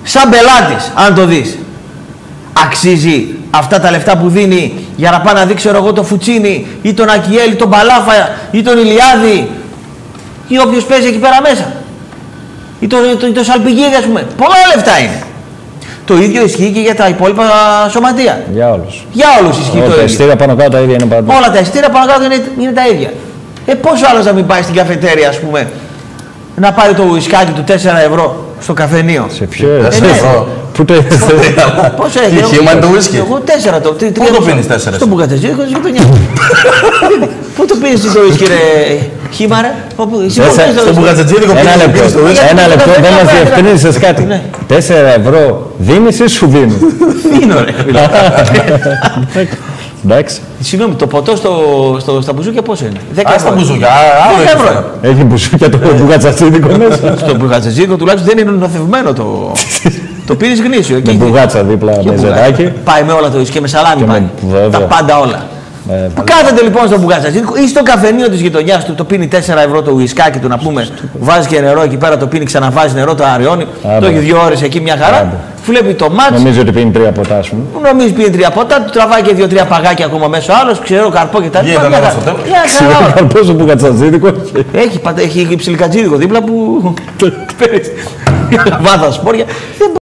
σαν πελάτης, αν το δεις, αξίζει αυτά τα λεφτά που δίνει για να πάει να δει, ξέρω εγώ, το Φουτσίνι ή τον Ακιέλ ή τον Παλάφα ή τον Ηλιάδη ή όποιος παίζει εκεί πέρα μέσα, ή το Σαλπιγίδη, ας πούμε. Πολλά λεφτά είναι. Το ίδιο ισχύει και για τα υπόλοιπα σωματεία. Για όλους. Για όλους ισχύει το ίδιο. Τα εισιτήρια πάνω κάτω τα ίδια είναι πάντα. Όλα τα εισιτήρια πάνω κάτω είναι τα ίδια. Πόσο άλλος να μην πάει στην καφετέρια, ας πούμε, να πάρει το ουισκάκι του 4 ευρώ στο καφενείο. Σε ποιο Πού το έχεις? Πόσο έχει? Χήμα είναι το ουίσκι. Εγώ 4 το. Πού το πίνεις 4? Στο Μπουκατζίδικο, στη γειτονιά. Πού το πίνεις το ουίσκι, ρε Χήμα, ρε? Στο Μπουκατζίδικο πίνεις το ουίσκι. Ένα λεπτό, δεν μας διευκρίνησες κάτι. 4 ευρώ δίνεις ή σου δίνουν? Δίνω, ρε. Εντάξει. Συγγνώμη, το ποτό στα μπουζούκια πόσο είναι? 10 ευρώ. Στα μπουζούκια, άλλο ευρώ. Έχει μπουζούκια το Μπουκατζίδικο μέσα. Στο Μπουκατζίδικο τουλάχιστον δεν είναι νοθευμένο το. Το πίνεις γνήσιο. Με μπουγάτσα δίπλα, με ζεράκι. Πάει με όλα το ουίσκι και με σαλάμι πάει. Τα πάντα όλα. Που κάθεται λοιπόν στο Μπουκατζίδικο ή στο καφενείο της γειτονιάς του, το πίνει 4 ευρώ το ουισκάκι του, να πούμε, βάζει και νερό εκεί πέρα, το πίνει, ξαναβάζει νερό, το αριώνει. Το έχει 2 ώρες εκεί μια χαρά. Βλέπει το μάτς. Νομίζω ότι πίνει 3 ποτά, ας πούμε. Νομίζει πίνει 3 ποτά, του τραβάει και 2-3 παγάκια ακόμα μέσα ο άλλος, ξέρω καρπό και τα λοιπά. Ξέρω καρπό στο Μπουκατζίδικο. Έχει ψιλικατζίδικο δίπλα που. Βάθα σπόρια.